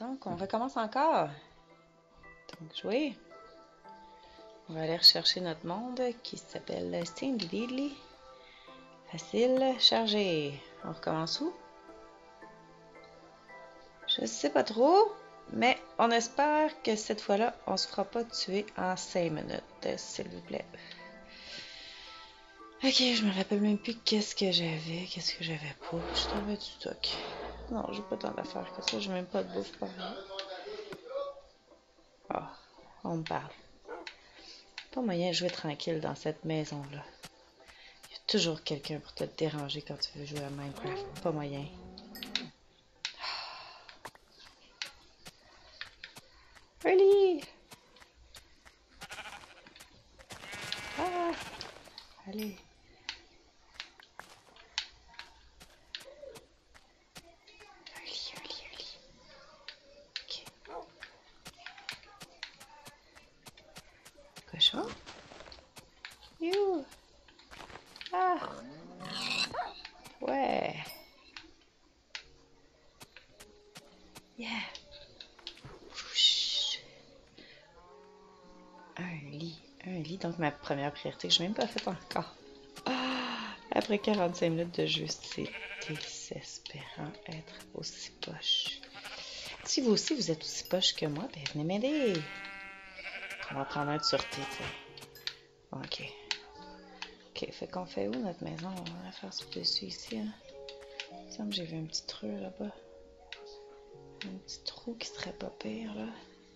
Donc, on recommence encore. Donc, jouer. On va aller rechercher notre monde qui s'appelle Stingy. Facile, chargé. On recommence où? Je sais pas trop, mais on espère que cette fois-là, on se fera pas tuer en 5 minutes, s'il vous plaît. Ok, je me rappelle même plus qu'est-ce que j'avais pas. Je t'avais du stock. Non, j'ai pas tant d'affaires que ça, j'ai même pas de bouffe par rien. Ah, on me parle. Pas moyen de jouer tranquille dans cette maison-là. Il y a toujours quelqu'un pour te déranger quand tu veux jouer à Minecraft. Pas moyen. Really? Ah! Allez. Early. Ok. Cochon? You! Ah! Ouais! Yeah! Un lit, donc ma première priorité que je n'ai même pas faite encore. Ah, après 45 minutes de jeu, c'est désespérant être aussi poche. Si vous aussi vous êtes aussi poche que moi, ben venez m'aider. On va prendre un de sûreté, tu sais. Ok. Ok, fait qu'on fait où notre maison? On va faire ce dessus ici. Hein? Il me semble que j'ai vu un petit trou là-bas. Un petit trou qui serait pas pire là.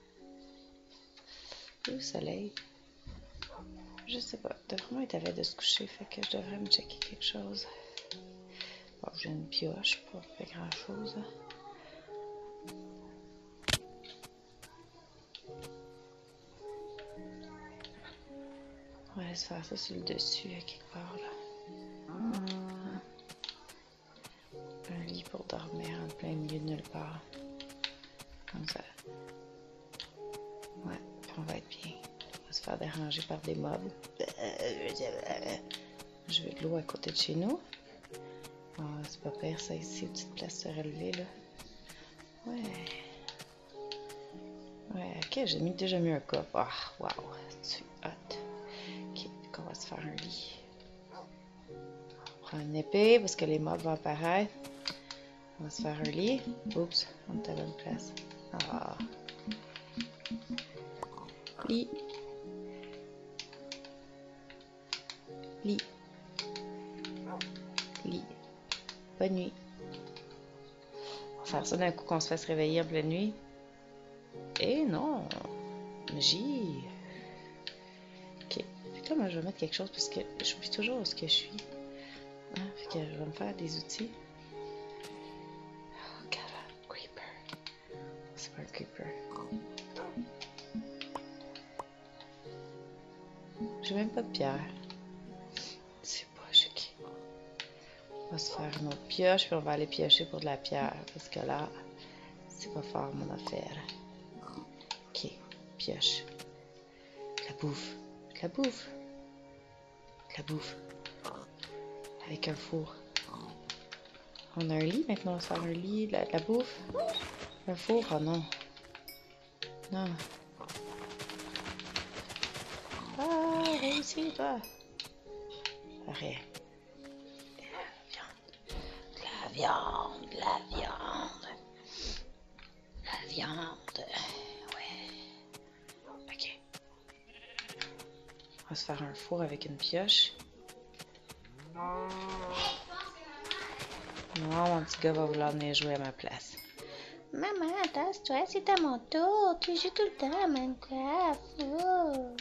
Le soleil. Je sais pas. Devrait être avait de se coucher, fait que je devrais me checker quelque chose. Bon, j'ai une pioche, pas fait grand chose. On va se faire ça sur le dessus à quelque part là. Un lit pour dormir en plein milieu de nulle part. Comme ça. Ouais, puis on va être bien. On va se faire déranger par des mobs. Je veux de l'eau à côté de chez nous. Oh, c'est pas pire ça ici, une petite place se relever là. Ouais. Ouais, ok, j'ai déjà mis un coffre. Ah, wow, c'est hot. Ok, on va se faire un lit. On prend une épée parce que les mobs vont apparaître. On va se faire un lit. Oups, on est à la bonne place. Ah. Lit. Lit. Lit. Bonne nuit. On va faire ça d'un coup qu'on se fasse réveiller en pleine nuit. Eh non! Magie! Ok. Fait que là, moi, je vais mettre quelque chose parce que j'oublie toujours où ce que je suis. Hein? Fait que je vais me faire des outils. Oh, God, creeper. C'est pas un creeper. J'ai même pas de pierre. C'est pas chic. On va se faire une autre pioche, puis on va aller piocher pour de la pierre. Parce que là, c'est pas fort mon affaire. Ok, pioche. De la bouffe. De la bouffe. De la bouffe. Avec un four. On a un lit maintenant, on va se faire un lit, de la bouffe. Un four, oh non. Non. Ah, réussis toi. Rien. La viande. La viande. Ouais. Ok. On va se faire un four avec une pioche. Non, mon petit gars va vouloir venir jouer à ma place. Maman, tasse-toi, c'est à mon tour. Tu joues tout le temps à Minecraft. Oh.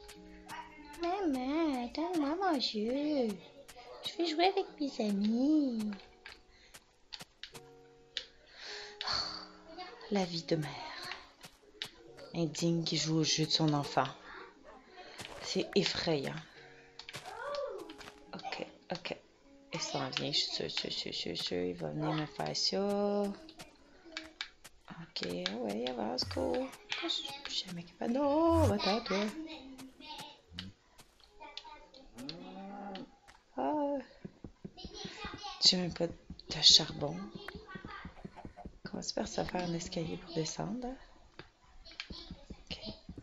Maman, donne-moi mon jeu. Je vais jouer avec mes amis. Oh, la vie de mère. Indigne qui joue au jeu de son enfant. C'est effrayant. Ok. Il s'en vient, je suis sûr. Il va venir me faire ça. Ok, ouais, avance, go. Je suis jamais capable. Non, va-t'en, toi. Ah. J'ai même pas de charbon. va super se faire un escalier pour descendre. Ok.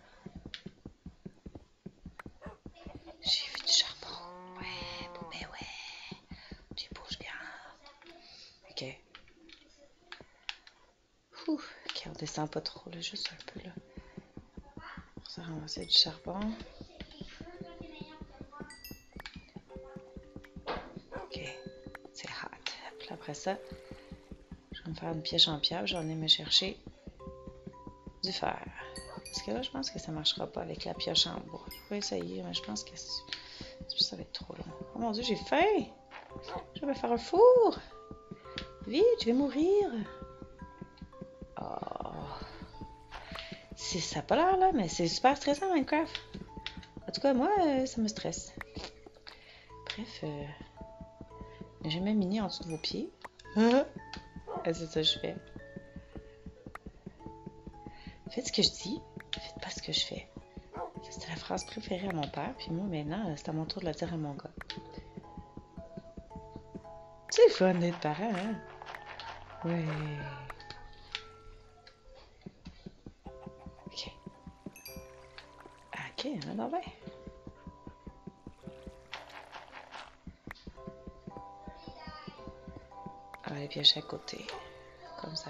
J'ai vu du charbon. Ouais, ben ouais. Tu bouges bien. Ok. Ouh. Ok, on descend pas trop, là, juste un peu, là. On s'est ramassé du charbon. Ok. C'est hot. Puis après ça, je vais me faire une pièce en pierre. J'en ai me chercher du fer. Parce que là, je pense que ça marchera pas avec la pioche en bois. Je vais essayer, mais je pense que ça va être trop long. Oh mon Dieu, j'ai faim! Je vais faire un four! Vite, je vais mourir! Oh. Ça n'a pas l'air là, mais c'est super stressant Minecraft. En tout cas, moi, ça me stresse. Bref, j'ai même mini en dessous de vos pieds. C'est ça que je fais. Faites ce que je dis, faites pas ce que je fais. C'était la phrase préférée à mon père, puis moi maintenant, c'est à mon tour de la dire à mon gars. C'est le fun d'être parent, hein? Ouais. Ok. Ok, hein, non ben. On va les piocher à côté. Comme ça.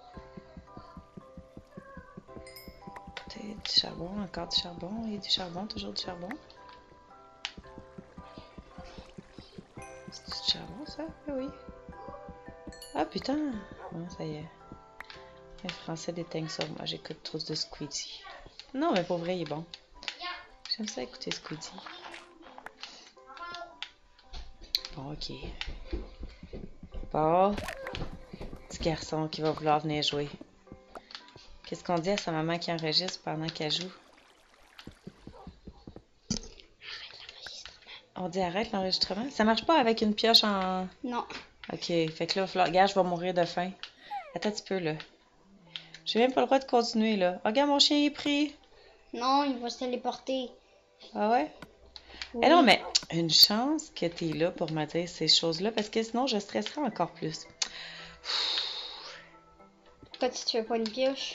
Du charbon, encore du charbon et du charbon, toujours du charbon. C'est du charbon ça? Oui. Ah putain! Bon, ça y est. Les Français déteignent sur moi, j'écoute trop de Squeezie. Non, mais pour vrai, il est bon. J'aime ça écouter Squeezie. Bon, ok. Bon. Petit garçon qui va vouloir venir jouer. Qu'est-ce qu'on dit à sa maman qui enregistre pendant qu'elle joue? On dit arrête l'enregistrement? Ça marche pas avec une pioche en... Non. Ok, fait que là, il va falloir... Regarde, je vais mourir de faim. Attends un petit peu, là. J'ai même pas le droit de continuer, là. Regarde, mon chien est pris. Non, il va se téléporter. Ah ouais? Oui. Eh non, mais une chance que t'es là pour me dire ces choses-là, parce que sinon, je stresserais encore plus. Pourquoi tu fais pas une pioche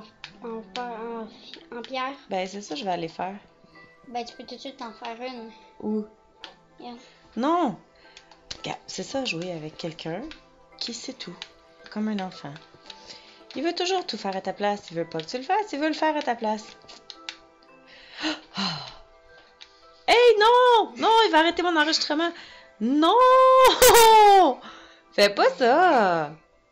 en pierre? Ben, c'est ça, je vais aller faire. Ben, tu peux tout de suite en faire une. Où? Yeah. Non! Regarde, c'est ça, jouer avec quelqu'un qui sait tout, comme un enfant. Il veut toujours tout faire à ta place. Il veut pas que tu le fasses, il veut le faire à ta place. Hey, non! Non, il va arrêter mon enregistrement. Non! Fais pas ça!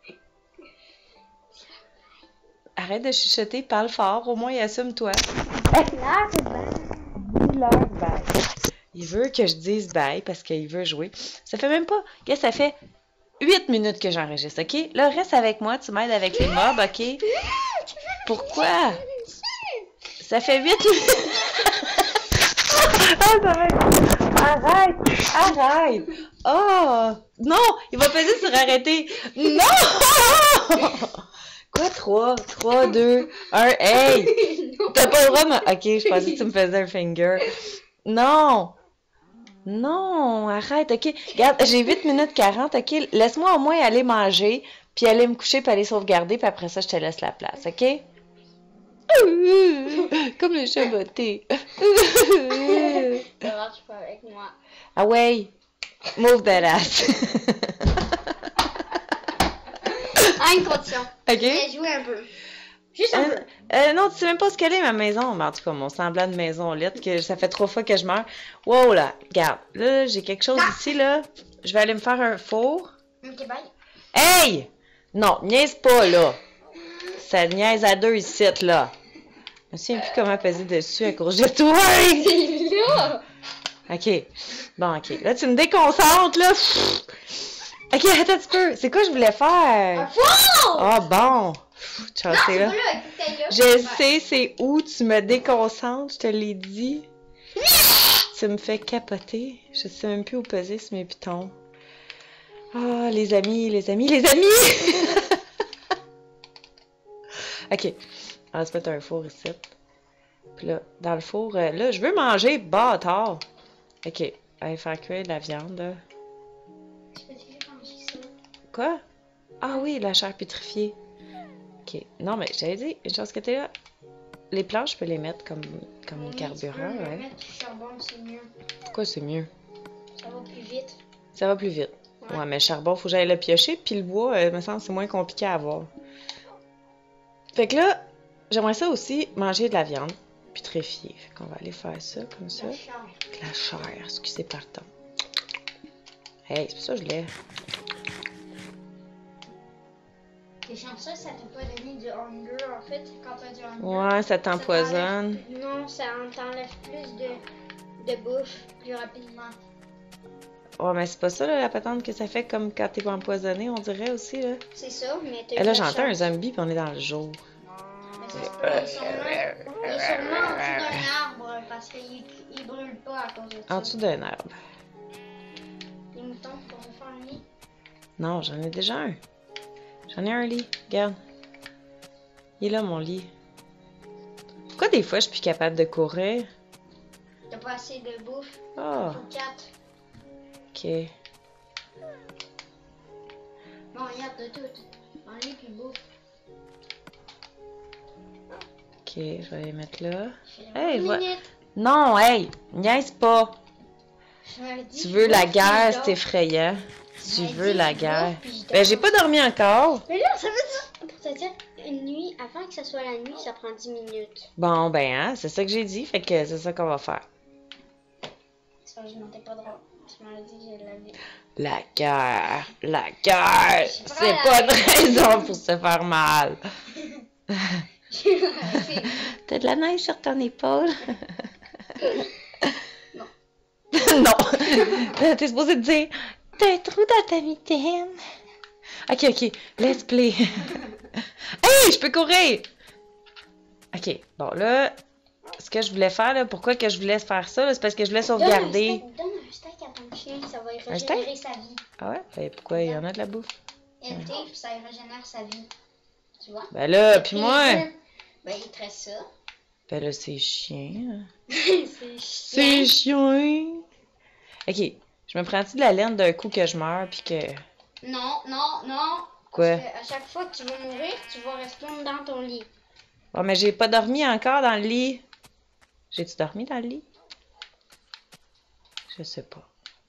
Arrête de chuchoter, parle fort, au moins et assume-toi. Là, c'est bien. Dis-leur bye. Il veut que je dise bye parce qu'il veut jouer. Ça fait même pas... Regarde, ça fait 8 minutes que j'enregistre, OK? Là, reste avec moi, tu m'aides avec les mobs, OK? Pourquoi? Ça fait 8 minutes... Oh, ça va être... Arrête! Arrête! Oh! Non! Il va peser sur arrêter! Non! Quoi, 3, 2, 1, hey! T'as pas le droit de me... Ok, je pensais que tu me faisais un finger. Non! Non, arrête, ok. Regarde, j'ai 8 minutes 40, ok. Laisse-moi au moins aller manger, puis aller me coucher, puis aller sauvegarder, puis après ça, je te laisse la place, ok? Comme le chat botté. Ça marche pas avec moi. Ah ouais, move that ass. À une condition. Ok? Je vais jouer un peu. Juste un peu. Non, tu sais même pas ce qu'elle est, ma maison. Mais en tout cas, mon semblant de maison lite, que ça fait 3 fois que je meurs. Wow, là, regarde. Là, j'ai quelque chose ici, là. Je vais aller me faire un four. Ok, bye. Hey! Non, niaise pas, là. Ça niaise à deux ici, là. Je me souviens plus comment peser dessus à cause de toi. C'est là! OK. Bon, OK. Là, tu me déconcentres, là. OK, attends un petit peu. C'est quoi je voulais faire? Un four! Ah, bon. Non, c'est là. pas là. Là. Je sais c'est où tu me déconcentres, je te l'ai dit. Tu me fais capoter. Je sais même plus où peser sur mes pitons. Ah, les amis, les amis, les amis! OK. On va se mettre un four ici. Puis là, dans le four, là, je veux manger, bâtard. OK. Allez faire cuire de la viande, là. Tu peux déjà manger ça? Quoi? Ah oui, la chair pétrifiée. Ok. Non, mais j'avais dit, une chose que t'es là. Les planches, je peux les mettre comme Oui, carburant, tu peux ouais. mettre du charbon, c'est mieux. Pourquoi c'est mieux? Ça va plus vite. Ça va plus vite. Ouais, mais le charbon, faut que j'aille le piocher, puis le bois, me semble c'est moins compliqué à avoir. Fait que là, j'aimerais ça aussi manger de la viande, putréfiée. Fait qu'on va aller faire ça, comme ça. La chair. Avec la chair, excusez pardon. Hey, c'est pour ça que je l'ai. T'es chanceux, ça t'a pas donné du hunger, en fait, quand t'as du hunger. Ouais, ça t'empoisonne. Non, ça t'enlève plus de bouffe plus rapidement. Ouais, mais c'est pas ça, là, la patente que ça fait comme quand t'es empoisonné, on dirait aussi, là. C'est ça, mais t'as Et eu là, la j'entends un chance. zombie, puis on est dans le jour. Mais ça se peut, il est sûrement en dessous d'un arbre, parce qu'il brûle pas à cause de ça. En dessous d'un arbre. Les moutons, pour se faire un nid. Non, j'en ai déjà un. J'en ai un lit, regarde. Il est là, mon lit. Pourquoi des fois, je suis plus capable de courir? T'as pas assez de bouffe. Ah, Faut 4. ok. Bon, regarde de tout. Un lit puis bouffe. Ok, je vais les mettre là. Hey, Hey, non, hey, niaise pas. Tu veux la guerre, c'est effrayant. Tu veux la guerre. Ben, j'ai pas dormi encore. Mais là, ça veut dire, pour te dire, une nuit, avant que ce soit la nuit, ça prend 10 minutes. Bon, ben, hein, c'est ça que j'ai dit, fait que c'est ça qu'on va faire. C'est parce que je m'entends pas drôle. Tu m'as dit que je l'avais. La guerre, C'est c'est pas pas la- de raison pour se faire mal. C'est- T'as de la neige sur ton épaule? Non. Non. T'es supposé te dire, t'as un trou dans ta mitaine. Ok, let's play. Hey, je peux courir! Ok, bon là, ce que je voulais faire, là, pourquoi que je voulais faire ça, là, c'est parce que je voulais sauvegarder. Donne un steak à ton chien, ça va y Un régénérer sa vie. Ah ouais? Ben, pourquoi il y en a de la bouffe? Et puis ça y régénère sa vie. Tu vois? Ben là, puis moi, Ben, il te reste ça. ben là, c'est chiant. C'est C'est chiant. chiant. Ok, je me prends-tu de la laine d'un coup que je meurs, puis que... Non. Quoi? Parce que à chaque fois que tu vas mourir, tu vas rester dans ton lit. Bon, mais j'ai pas dormi encore dans le lit. J'ai-tu dormi dans le lit? Je sais pas.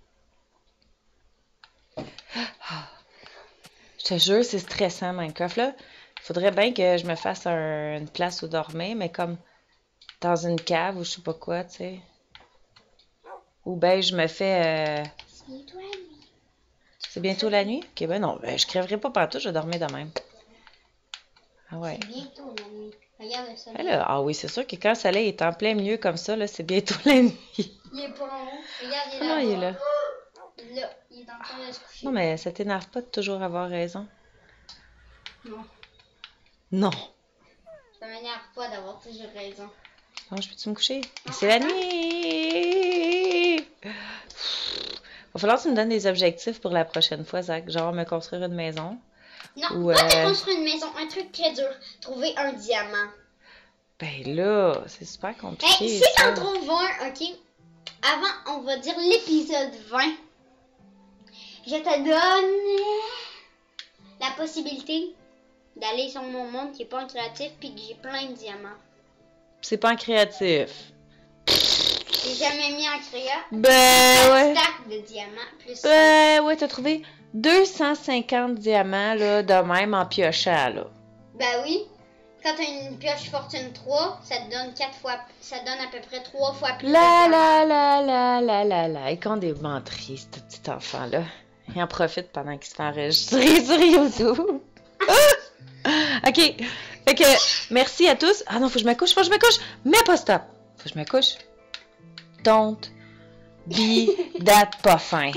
Ah. Je te jure, c'est stressant, Minecraft, là. Faudrait bien que je me fasse une place où dormir, mais comme dans une cave ou je sais pas quoi, tu sais. Ou ben je me fais... C'est bientôt la nuit. C'est bientôt la nuit? Ok, ben non, ben je crèverai pas partout, je vais dormir de même. Ah ouais. C'est bientôt la nuit. Regarde le soleil. Ben là, ah oui, c'est sûr que quand le soleil est en plein milieu comme ça, là, c'est bientôt la nuit. Il est pas en haut. Regarde, il est Ah là. non, il est là. Là, il est en train de se coucher. Non, mais ça t'énerve pas de toujours avoir raison? Non. Non. Ça m'énerve pas d'avoir toujours raison. Non, je peux-tu me coucher? C'est la nuit! Va falloir que tu me donnes des objectifs pour la prochaine fois, Zach. Genre me construire une maison. Non, Ou, toi, t'as construit une maison. Un truc très dur. Trouver un diamant. Ben là, c'est super compliqué. Hey, si ça. t'en trouves un, ok? Avant, on va dire l'épisode 20. Je te donne la possibilité d'aller sur mon monde qui est pas en créatif puis que j'ai plein de diamants. C'est pas en créatif. J'ai jamais mis en créa. Ben Un ouais. stack de diamants plus Ben ouais, t'as trouvé 250 diamants, là, de même en piochant, là. Ben oui. Quand t'as une pioche fortune 3, ça te donne 4 fois, ça te donne à peu près 3 fois plus de diamants. Et qu'on est menterie, ce petit enfant-là. Il en profite pendant qu'il se fait enregistrer sur YouTube. Ok. Fait que, merci à tous. Ah non, faut que je me couche. Mais pas stop. Faut que je me couche. Don't be that pas fin.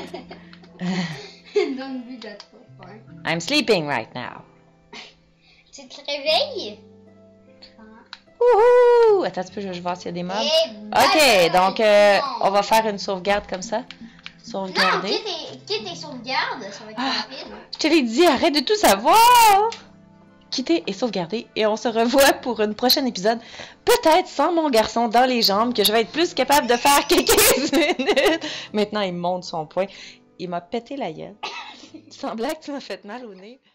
Don't be that fun. I'm sleeping right now. Tu te réveilles? Wouhou! Attends un peu, je vais voir s'il y a des mobs. Ok, donc on va faire une sauvegarde comme ça. Non, Sauvegarder. quitte tes sauvegardes, ça va être rapide. Je te l'ai dit, arrête de tout savoir! Quitter et sauvegarder. Et on se revoit pour un prochain épisode. Peut-être sans mon garçon dans les jambes, que je vais être plus capable de faire que 15 minutes. Maintenant, il monte son poing. Il m'a pété la gueule. Sans blague, tu m'as fait mal au nez.